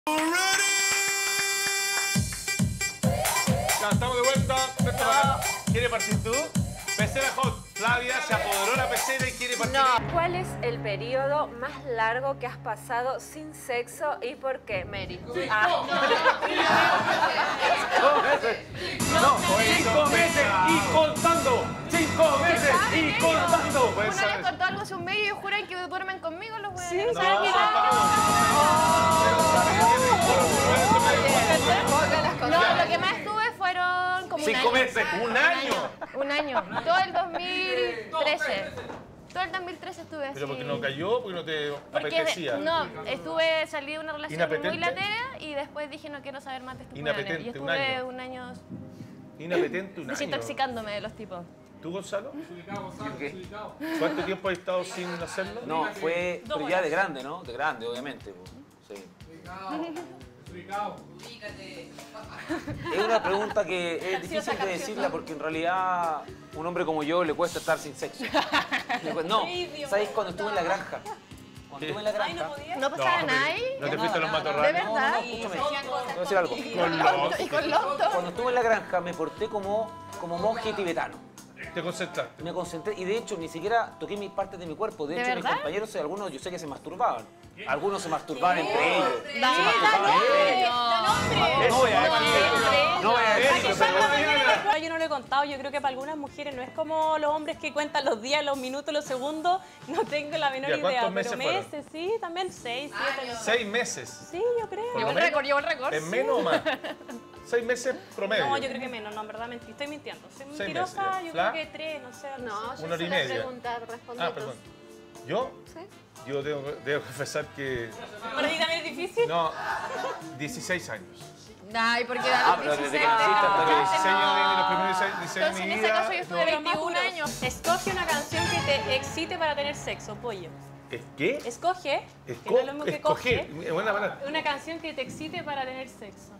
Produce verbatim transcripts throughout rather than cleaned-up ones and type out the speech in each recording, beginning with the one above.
Ya, estamos de vuelta. No. ¿Quiere partir tú? Pecera Hot. Flavia se apoderó la pecera y quiere partir. No. ¿Cuál es el periodo más largo que has pasado sin sexo y por qué, Mary? Ah. Cinco meses. No, cinco meses y contando. Cinco meses y contando. Una vez contó algo hace un mes y ellos juran que duermen conmigo los güeyes. Sí, ¿No no, saben qué? No, lo que más estuve fueron como un Cinco año. meses. ¡Un año! Un año. Todo el dos mil trece. Todo el dos mil trece estuve así. ¿Pero porque no cayó? ¿Porque no te Porque apetecía? no, estuve, salí de una relación ¿Inapetente? muy latera y después dije no quiero saber más de estos Inapetente, hueones. Y un estuve año. un año Inapetente un año. desintoxicándome de los tipos. ¿Tú, Gonzalo? ¿Cuánto tiempo has estado sin hacerlo? No, fue pero ya de grande, ¿no? De grande, obviamente. Sí. Es una pregunta que es difícil de decirla porque en realidad un hombre como yo le cuesta estar sin sexo. No, ¿sabéis cuando estuve en la granja? Cuando estuve en la granja... ¿No pasaba No, nada ahí? ¿No te fuiste a los ¿De matorrales? verdad? Escúchame, te voy a decir algo. Con los... ¿Y con Lonto? Cuando estuve en la granja me porté como, como monje tibetano. Te concentraste. Me concentré y de hecho ni siquiera toqué mis partes de mi cuerpo. De ¿De hecho, mis verdad? compañeros, algunos yo sé que se masturbaban. Algunos se masturbaban entre ellos. Se Da masturbaban entre ellos. No voy a decir. No voy a decir, pero... No, yo no lo he contado, yo creo que para algunas mujeres no es como los hombres que cuentan los días, los minutos, los segundos, no tengo la menor Ya, idea, ¿cuántos pero meses fueron? meses, sí, también seis, siete, no sé. ¿Seis meses? Sí, yo creo. Por Llevo lo el menos. récord, llevo el récord. ¿En menos o más? ¿Seis meses promedio? No, yo creo que menos, no, en verdad mentí, estoy mintiendo. Soy Seis mentirosa, meses, yo ¿Fla? creo que tres, no sé. No, sé. yo Una hora y hice la media. pregunta, respondí Ah, tú. perdón. ¿Yo? ¿Sí? Yo debo, debo confesar que... ¿Para ti también es difícil? No, dieciséis años. Ay, porque Ah, da pero los desde que dieciséis. naciste hasta que... dieciséis años de los primeros dieciséis años Entonces, de en mi ese vida. caso, yo estuve no. veintiún años. Escoge una canción que te excite para tener sexo, pollo. ¿Es qué? Escoge, que Esco- no es lo mismo que escoger. coge, Es buena palabra. una canción que te excite para tener sexo.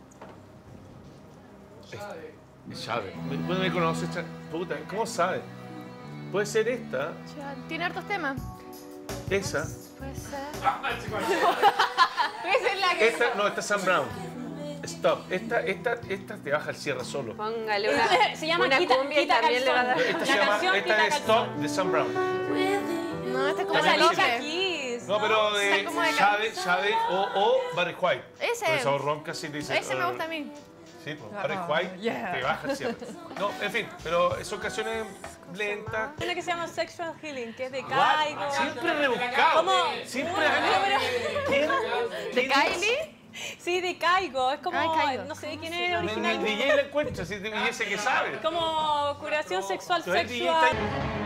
Sabe. Me, bueno, me conoces, cha- puta, ¿cómo sabe? Puede ser esta, Tiene hartos temas. esa, Puede ser. Puede ser la que... esta, no, esta es Sam Brown. Stop. Esta, esta, esta te baja el cierre solo. Póngale una, Se llama una Quita- cumbia y Quita también le va a dar... calzón. Esta La se llama, canción esta Quita es calzón. Stop de Sam Brown. No, esta es como También la dice- Alicia Keys. No, pero de Está como de Shade, Shade o, o Barry White. Ese. Por eso ronca sí le dice. Ese me uh, gusta a mí. Sí, pues, Barry White te baja el cierre. No, en fin, pero son canciones lentas. Una que se llama Sexual Healing, que es de What? Caigo. Siempre rebuscado. ¿Cómo? Siempre. ¿Quién? ¿De Kylie? Sí, de Caigo. Es como, Ay, Caigo. no sé quién es Ni ni el original. D J la encuentra, si y ese que sabe. Como curación sexual, Tú eres D J sexual.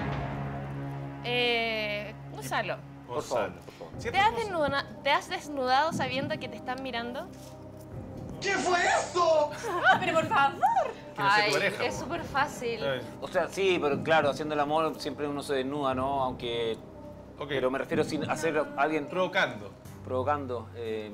Eh, Gonzalo, Por favor, por favor. ¿te Siempre has, con- desnuda- ¿te has desnudado sabiendo que te están mirando? Ah, pero por favor. que no sea Ay, tu pareja. es po. súper fácil. Ay, O sea, sí, pero claro, haciendo el amor siempre uno se desnuda, ¿no? Aunque... ok, Pero me refiero sin hacer a alguien provocando. provocando. Eh,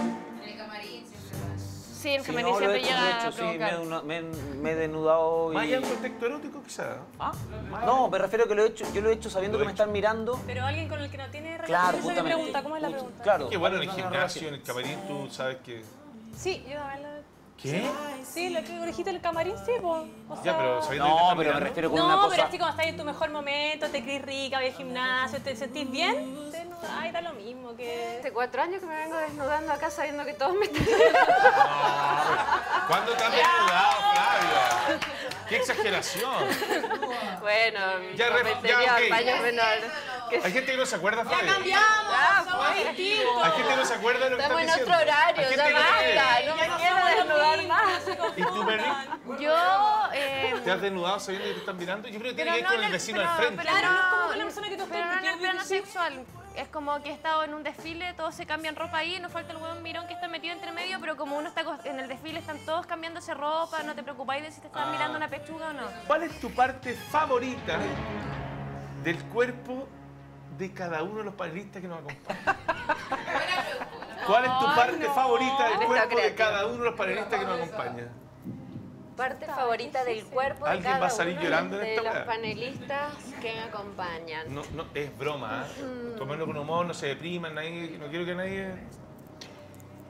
Sí, el sí, camarín no, lo he siempre hecho, lo he llega hecho, a sí, me, he provocar. desnu- me, me he desnudado y... Más allá en contexto erótico, quizás. ¿Ah? No, me refiero a que lo he hecho, yo lo he hecho sabiendo Lo que he me están mirando. Pero alguien con el que no tiene relación. Claro, Esa es mi justamente. pregunta. ¿Cómo es la pregunta? Claro. Que bueno, en el no, no, no, gimnasio, en no, el camarín, tú sabes que... Sí, yo también lo... ¿Qué? Sí, lo que dijiste el camarín, sí, pues. O sea... Ya, pero sabiendo que te No, están pero me mirando. refiero con una No, cosa... pero así como estás en tu mejor momento, te crees rica, vas al gimnasio, te sentís bien, te no, ay, da lo mismo que... Hace cuatro años que me vengo desnudando acá sabiendo que todos me están... ¿Cuándo te has desnudado, Flavia? ¡Qué exageración! Bueno, Ya, mi re- cometería, ya, ok. paños menor. Que Hay gente que no se acuerda, Flavia. ¡Cambiamos! ¡Somos distintos! Hay gente que no se acuerda de lo que estamos en estás otro diciendo. horario, Hay ya gente que no quiere. basta, no me quiero desnudar más. ¿Y tú, Berry? Yo, eh, ¿Te has desnudado sabiendo que te están mirando? Yo creo que tiene pero que ver no con en el el- vecino pero- al frente. pero Claro, no es como no, con la persona que tú pero no en el estás plano porque- sexual. Es como que he estado en un desfile, todos se cambian ropa ahí, nos falta el huevón mirón que está metido entre medio, pero como uno está cos- en el desfile, están todos cambiándose ropa, no te preocupáis de si te están Ah. mirando una pechuga o no. ¿Cuál es tu parte favorita del cuerpo de cada uno de los panelistas que nos acompañan? ¿Cuál es tu parte favorita del Está cuerpo de creativa. cada uno de los panelistas que nos acompañan? Parte favorita del cuerpo de ¿Alguien cada va a salir uno llorando en de esta los weá? panelistas que me acompañan. No, no, es broma, ¿eh? Tomarlo con humor, no se depriman, nadie, no quiero que nadie...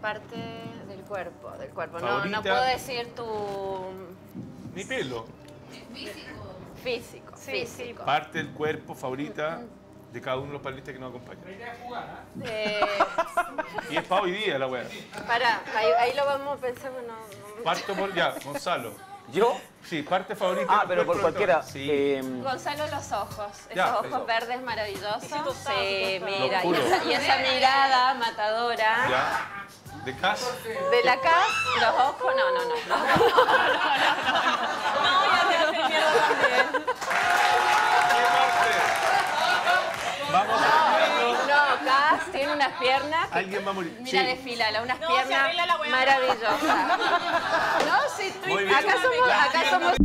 parte del cuerpo, del cuerpo. No, Favorita. no puedo decir tu Mi pelo. físico, Sí, físico. Parte del cuerpo favorita de cada uno de los panelistas que nos acompañan. Eh, Y es para hoy día la weá. para, ahí, ahí lo vamos a pensar. No, no. Parto por ya, Gonzalo. ¿Yo? Sí, parte favorita. Ah, del pero por cuerpo de cualquiera. todos. Sí. Eh, Gonzalo, los ojos. Esos Ya, ojos eso. verdes maravillosos. Sí, tostado, Sí, tostado. mira. Y Lo juro. esa, y esa mirada matadora. Ya. De casa. De la casa, los ojos, no, no, no. no. No, ya te hace miedo también. ¿Qué parte? Vamos a verlo. No, Cas tiene unas piernas. que- Alguien va a morir. Mira, Sí. desfilala, unas No, se piernas arregla la weá. maravillosas. No, sí, Muy bien. acá somos, acá somos